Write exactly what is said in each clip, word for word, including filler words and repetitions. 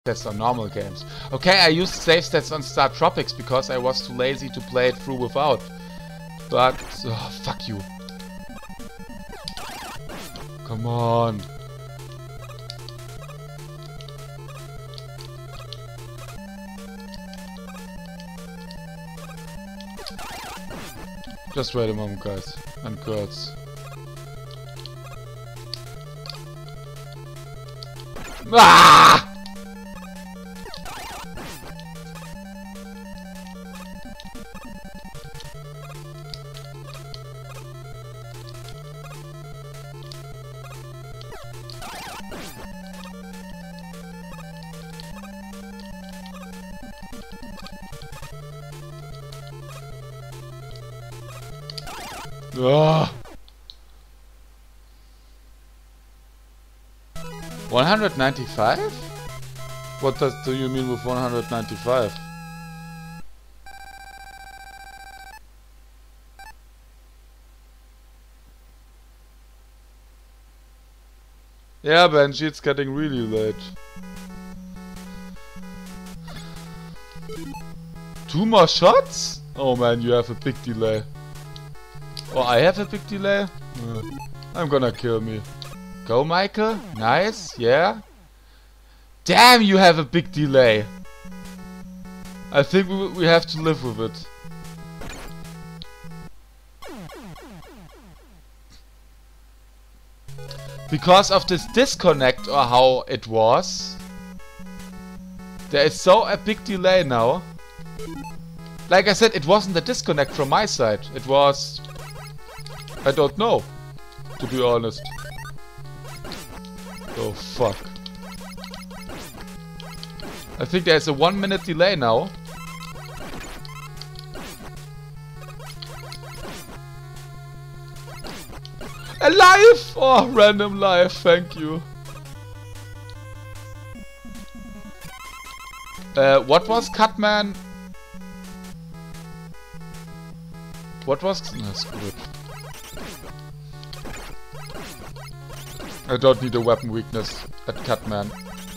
stats on normal games. Okay, I used save stats on Star Tropics because I was too lazy to play it through without. But, oh, fuck you. Come on. Just wait a moment, guys and girls. Ah! Ah! one hundred ninety-five? What does do you mean with one hundred ninety-five? Yeah, Benji, it's getting really late. Two more shots? Oh man, you have a big delay. Oh, I have a big delay? Uh, I'm gonna kill me. Go, Michael. Nice, yeah. Damn, you have a big delay. I think we, we have to live with it. Because of this disconnect or how it was, there is so a big delay now. Like I said, it wasn't a disconnect from my side. It was... I don't know, to be honest. Oh fuck. I think there's a one minute delay now. Alive! Oh, random life, thank you. Uh, what was Cutman? What was... No, screw it. I don't need a weapon weakness at Cutman.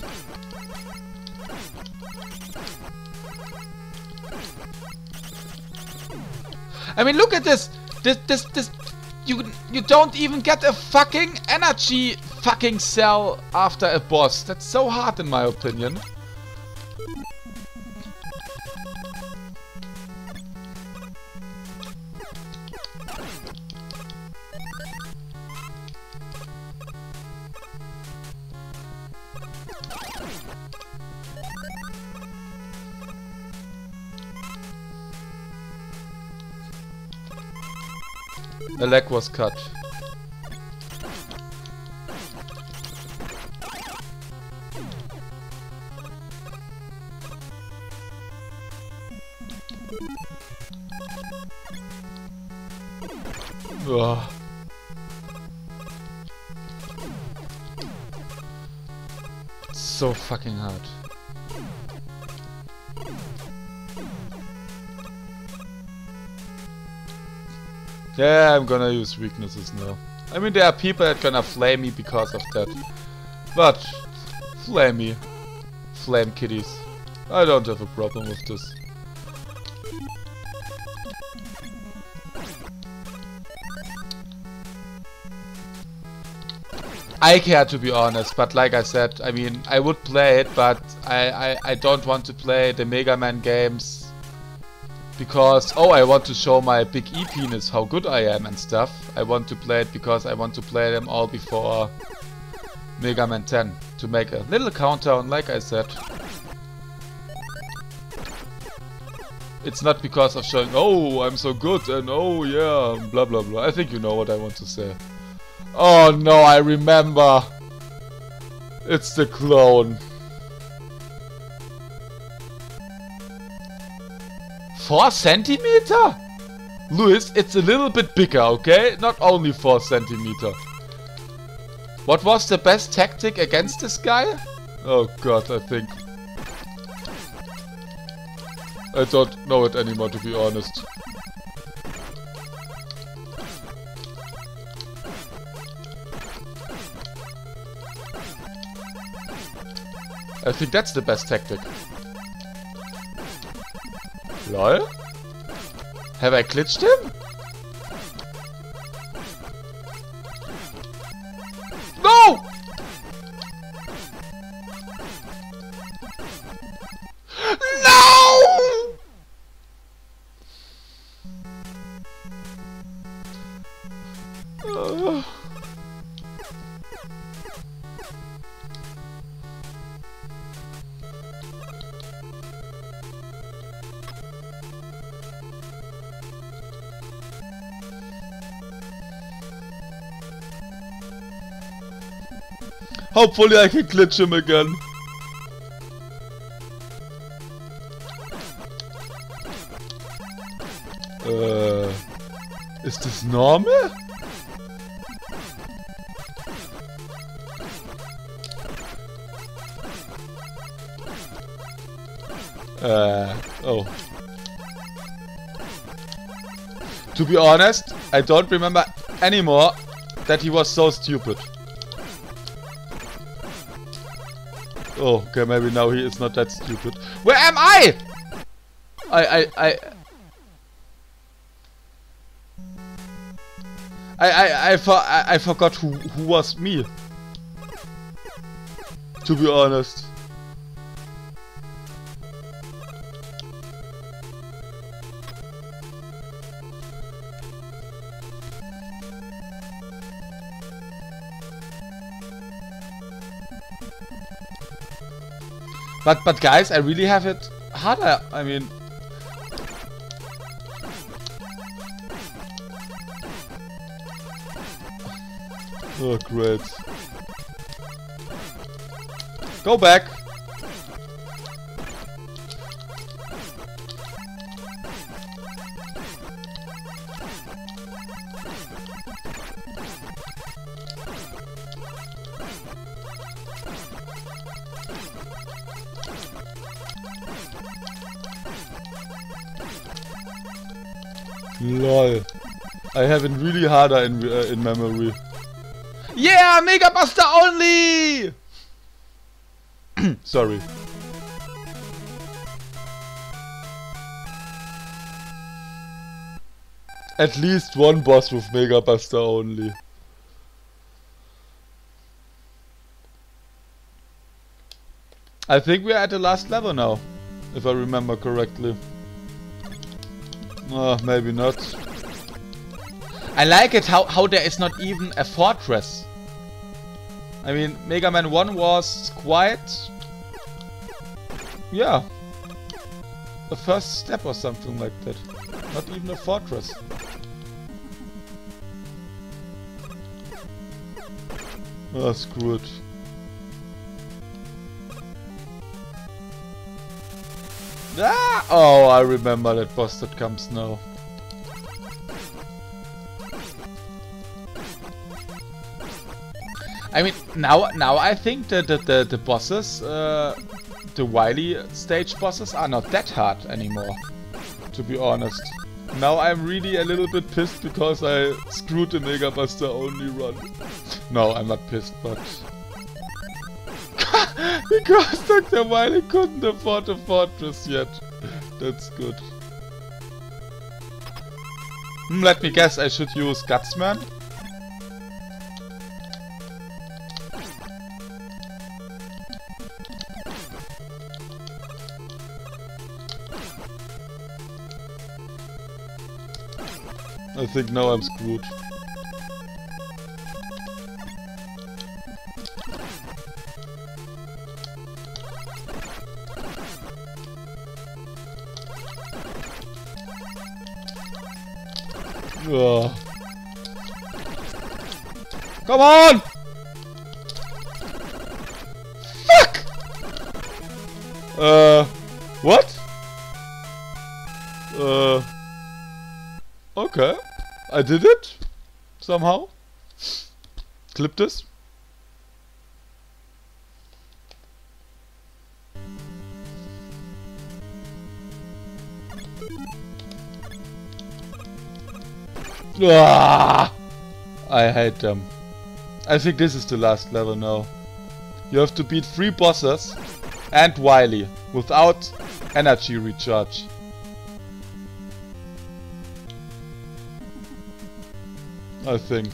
I mean, look at this! This, this, this... You, you don't even get a fucking energy fucking cell after a boss. That's so hard in my opinion. A leg was cut. Ugh. It's so fucking hard. Yeah, I'm gonna use weaknesses now. I mean, there are people that gonna flame me because of that. But, flame me. Flame kitties. I don't have a problem with this. I care, to be honest, but like I said, I mean, I would play it, but I, I, I don't want to play the Mega Man games. Because, oh, I want to show my big E-penis how good I am and stuff. I want to play it because I want to play them all before Mega Man ten. To make a little countdown, like I said. It's not because of showing, oh, I'm so good and oh yeah, blah blah blah. I think you know what I want to say. Oh no, I remember. It's the clone. Four centimeter? Louis, it's a little bit bigger, okay? Not only four centimeter. What was the best tactic against this guy? Oh god, I think. I don't know it anymore, to be honest. I think that's the best tactic. Lol? Have I glitched him? No! No! Uh. Hopefully I can glitch him again. Uh, is this normal? Uh, oh. To be honest, I don't remember anymore that he was so stupid. Oh, okay, maybe now he is not that stupid. Where am I? I, I, I... I, I, I, for, I, I forgot who, who was me. To be honest. But, but guys, I really have it harder. I mean... Oh, great. Go back. Lol. I have it really harder in, uh, in memory. Yeah, Mega Buster only! Sorry. At least one boss with Mega Buster only. I think we are at the last level now, if I remember correctly. Uh, maybe not. I like it how, how there is not even a fortress. I mean, Mega Man one was quite... yeah. The first step or something like that. Not even a fortress. Oh, screw it. Ah! Oh, I remember that boss that comes now. I mean, now now I think that the, the, the bosses, uh, the Wily stage bosses are not that hard anymore, to be honest. Now I'm really a little bit pissed because I screwed the Mega Buster only run. No, I'm not pissed, but... because Doctor Wily couldn't afford a fortress yet. That's good. Hmm, let me guess, I should use Gutsman? I think now I'm screwed. Oh. Come on! Fuck! Uh, what? Uh, okay. I did it somehow. Clip this. Ah, I hate them. I think this is the last level now. You have to beat three bosses And Wily. Without energy recharge. I think.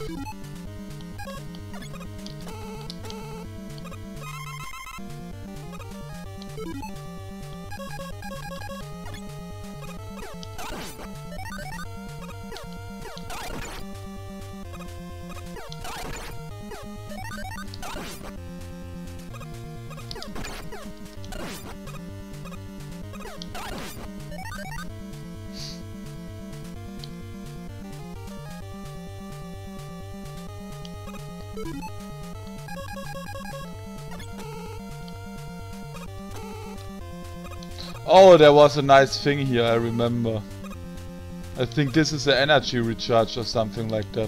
Oh, there was a nice thing here, I remember. I think this is an energy recharge or something like that.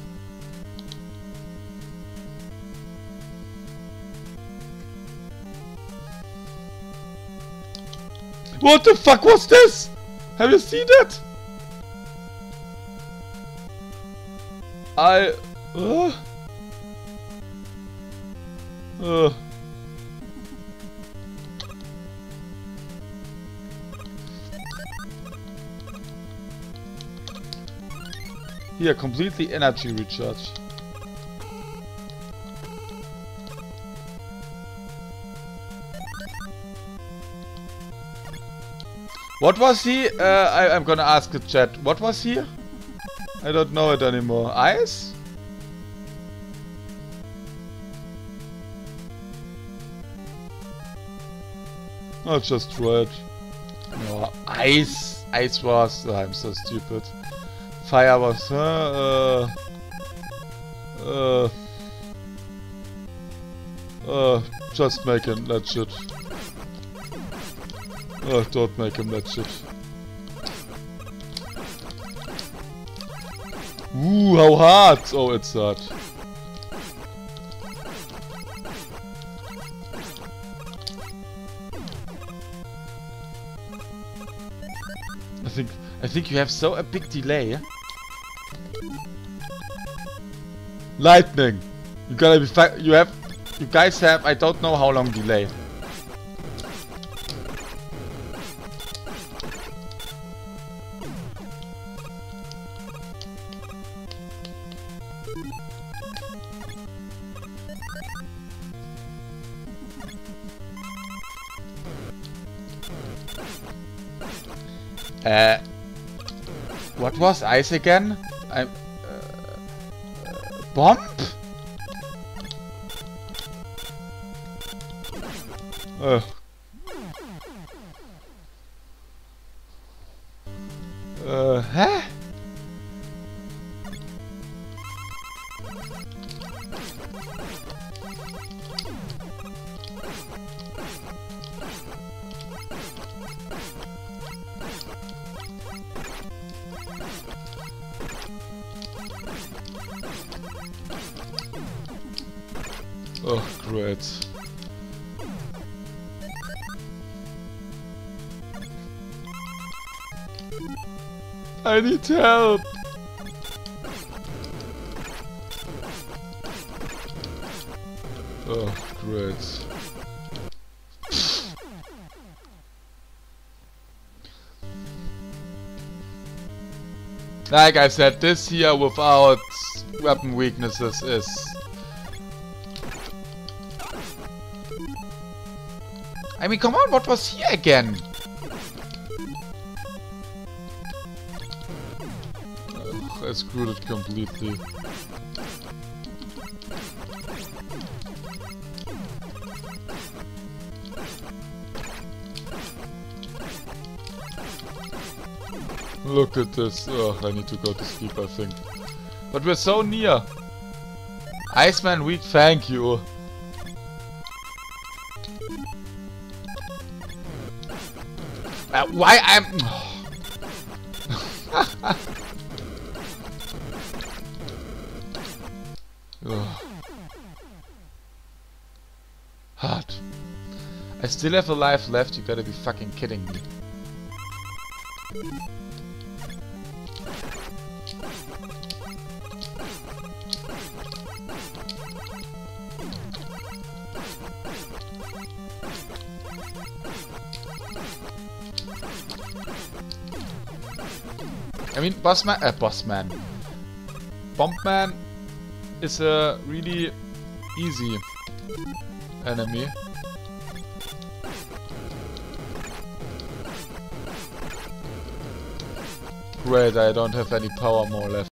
What the fuck was this? Have you seen it? I... Uh, uh. Here, completely energy recharge. What was he? Uh, I, I'm gonna ask the chat. What was he? I don't know it anymore. Ice? I'll just try it. No, ice. Ice was... Oh, I'm so stupid. Fire was... Uh, uh, uh, uh, just make him that shit. Uh, don't make him that shit. Ooh, how hard! Oh, it's hard. I think I think you have so a big delay. Lightning. You gotta be fa you have you guys have I don't know how long delay. Uh, what was ice again? I'm uh, uh, bomb? Uh. Uh, huh? Oh, great. I need help! Oh, great. Like I said, this here without weapon weaknesses is... I mean, come on, what was here again? Ugh, I screwed it completely. Look at this. Ugh, I need to go to sleep, I think. But we're so near. Iceman weak, thank you. Uh, why I'm... Hard. I still have a life left, you gotta be fucking kidding me. I mean, Bossman, uh, Bossman. Bombman is a really easy enemy. Great, I don't have any power more left.